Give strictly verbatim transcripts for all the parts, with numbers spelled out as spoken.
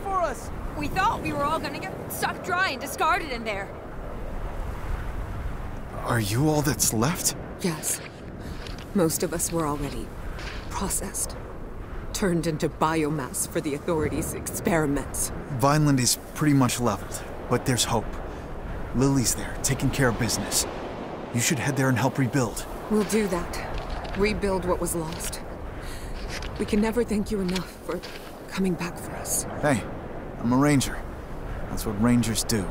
for us? We thought we were all gonna get sucked dry and discarded in there. Are you all that's left? Yes. Most of us were already processed. Turned into biomass for the authorities' experiments. Vineland is pretty much leveled, but there's hope. Lily's there, taking care of business. You should head there and help rebuild. We'll do that. Rebuild what was lost. We can never thank you enough for coming back for us. Hey, I'm a ranger. That's what rangers do.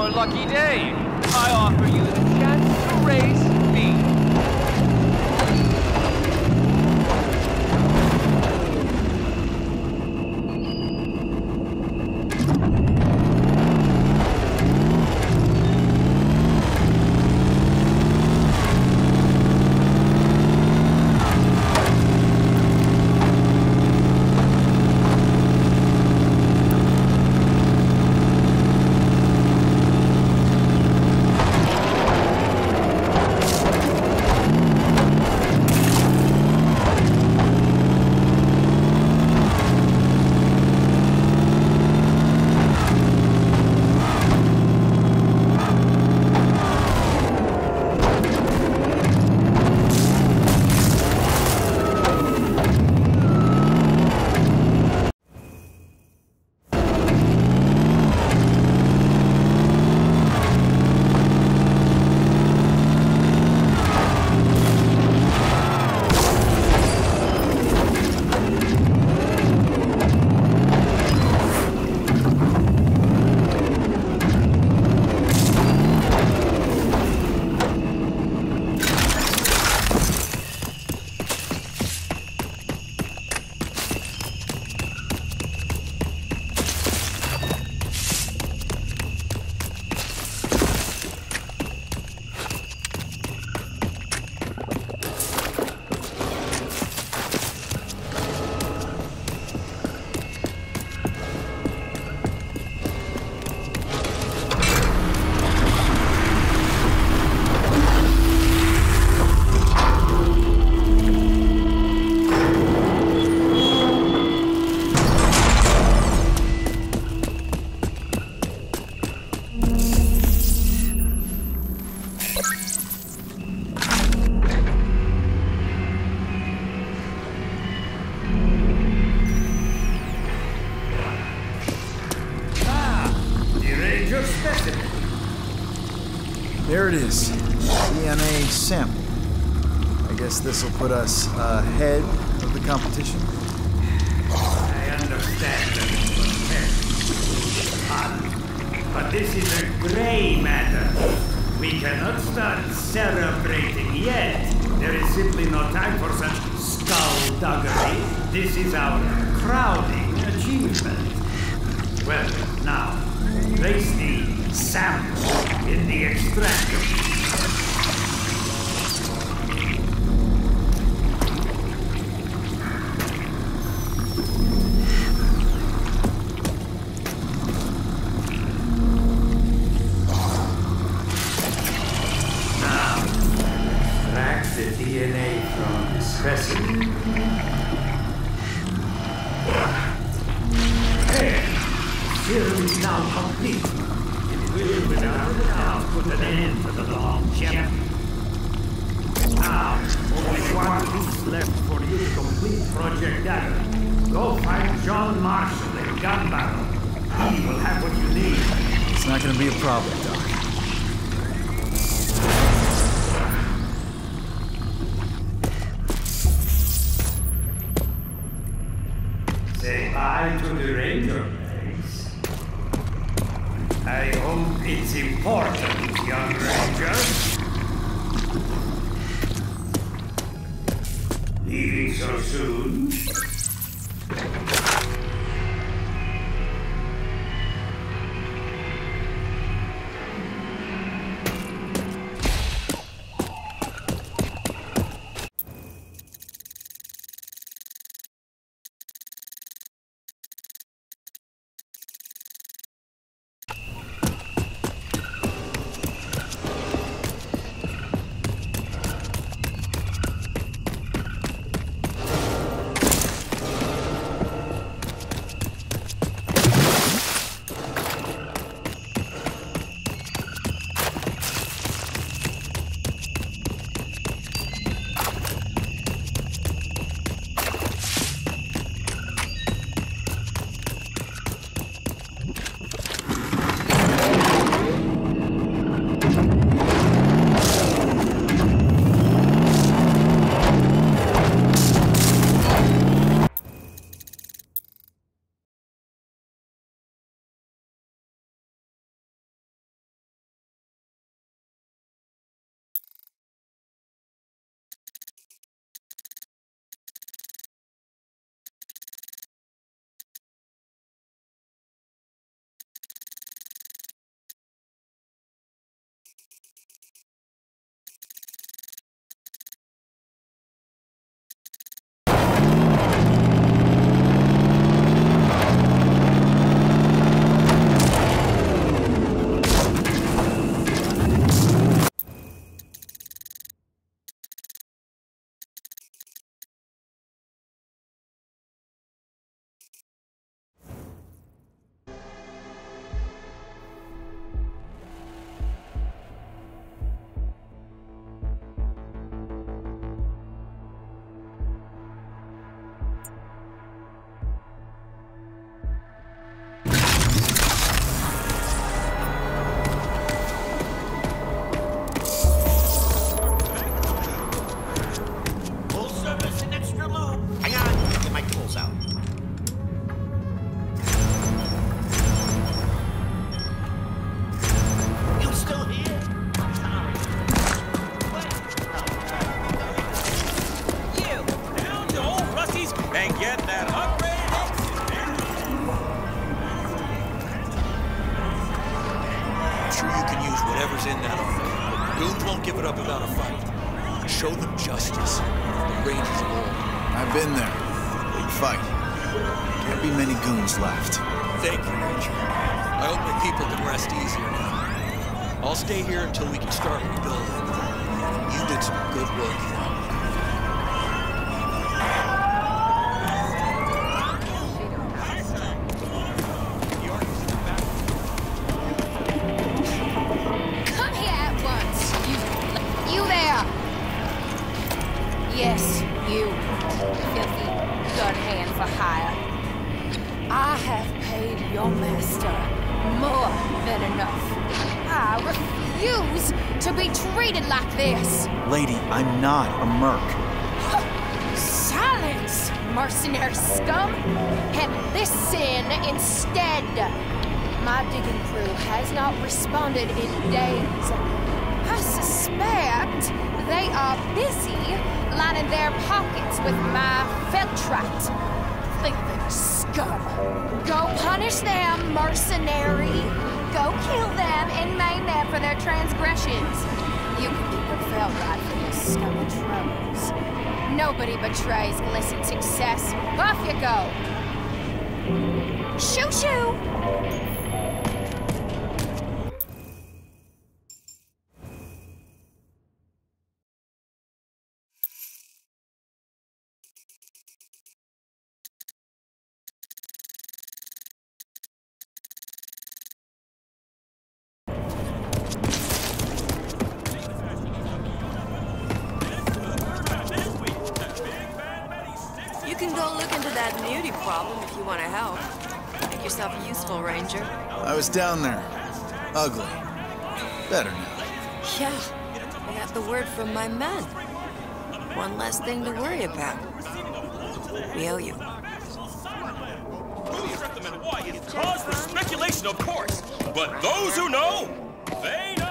your lucky day. I offer you the chance to race me. There it is. D N A sample. I guess this will put us ahead of the competition. I understand that it was heavy. Hard. But this is a gray matter. We cannot start celebrating yet. There is simply no time for such skullduggery. This is our crowning achievement. Well, now, place the sample in the extractor. whatever's in that ark. Goons won't give it up without a fight. Show them justice. The Rangers of old. I've been there. Big fight. Can't be many goons left. Thank you, Ranger. I hope my people can rest easier now. I'll stay here until we can start rebuilding. You did some good work here. Come here at once. You, you there? Yes, you. Filthy gun hand for hire. I have paid your master more than enough. I refuse to be treated like this. Lady, I'm not a merc. Silence, mercenary scum, and listen instead. My digging crew has not responded in days. I suspect they are busy lining their pockets with my Feltrite. Thieving scum. Go punish them, mercenary. Go kill them and maim them for their transgressions. You can keep a Feltrite for your scummy troubles. Nobody betrays glisten success. Off you go. Shoo-shoo! Problem if you want to help. Make yourself useful, Ranger. I was down there. Ugly. Better now. Yeah, I got the word from my men. One less thing to worry about. We owe you. It's cause for speculation, of course, but those who know, they know.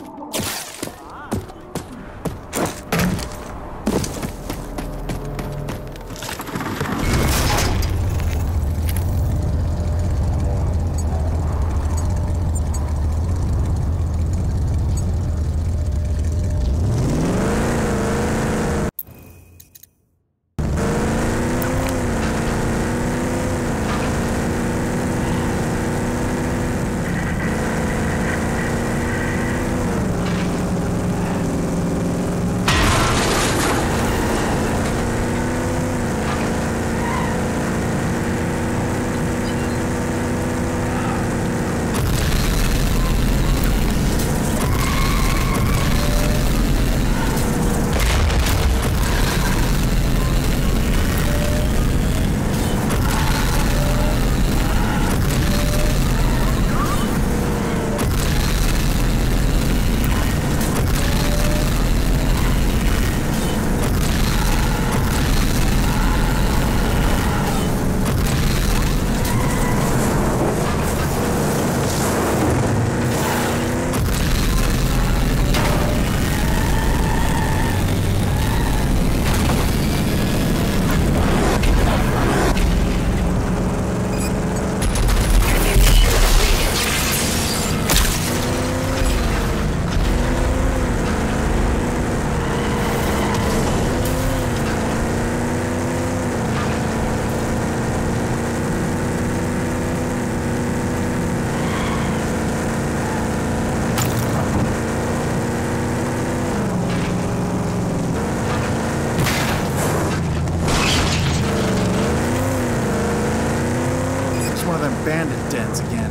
bandit dens again.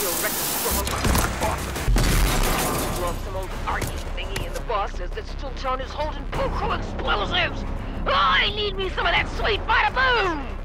still wrecking strong like our bosses. Love some old arty thingy, and the boss says that STILTOWN is holding Pokro explosives. Oh, I need me some of that sweet bada boom!